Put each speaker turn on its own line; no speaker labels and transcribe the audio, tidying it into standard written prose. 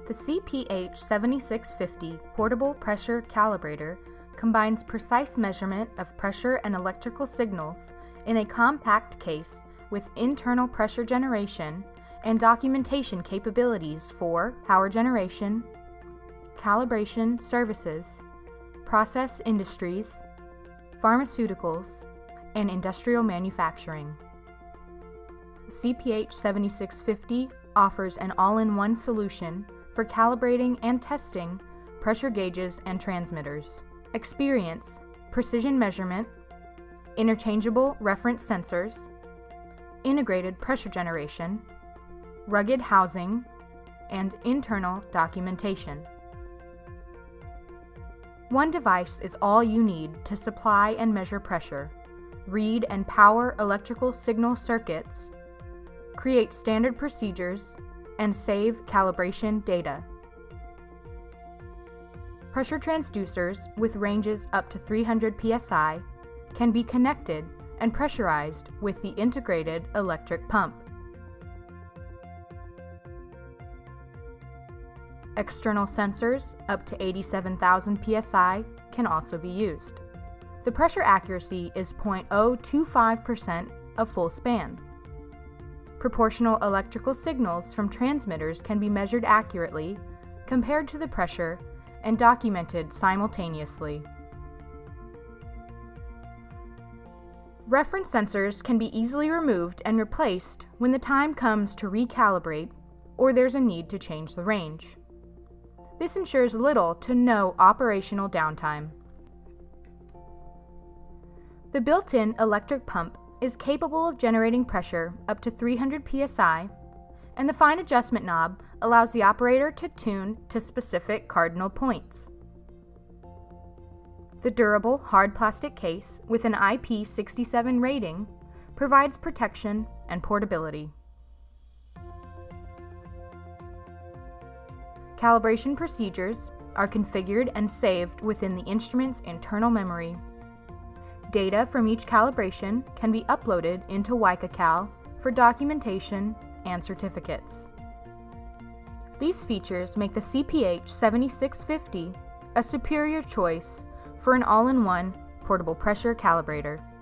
The CPH7650 portable pressure calibrator combines precise measurement of pressure and electrical signals in a compact case with internal pressure generation and documentation capabilities for power generation, calibration services, process industries, pharmaceuticals, and industrial manufacturing. CPH7650 offers an all-in-one solution for calibrating and testing pressure gauges and transmitters. Experience precision measurement, interchangeable reference sensors, integrated pressure generation, rugged housing, and internal documentation. One device is all you need to supply and measure pressure, read and power electrical signal circuits, create standard procedures, and save calibration data. Pressure transducers with ranges up to 300 psi can be connected and pressurized with the integrated electric pump. External sensors up to 87,000 psi can also be used. The pressure accuracy is 0.025% of full span. Proportional electrical signals from transmitters can be measured accurately, compared to the pressure, and documented simultaneously. Reference sensors can be easily removed and replaced when the time comes to recalibrate or there's a need to change the range. This ensures little to no operational downtime. The built-in electric pump is capable of generating pressure up to 300 psi, and the fine adjustment knob allows the operator to tune to specific cardinal points. The durable hard plastic case with an IP67 rating provides protection and portability. Calibration procedures are configured and saved within the instrument's internal memory. Data from each calibration can be uploaded into WIKA-CAL for documentation and certificates. These features make the CPH7650 a superior choice for an all-in-one portable pressure calibrator.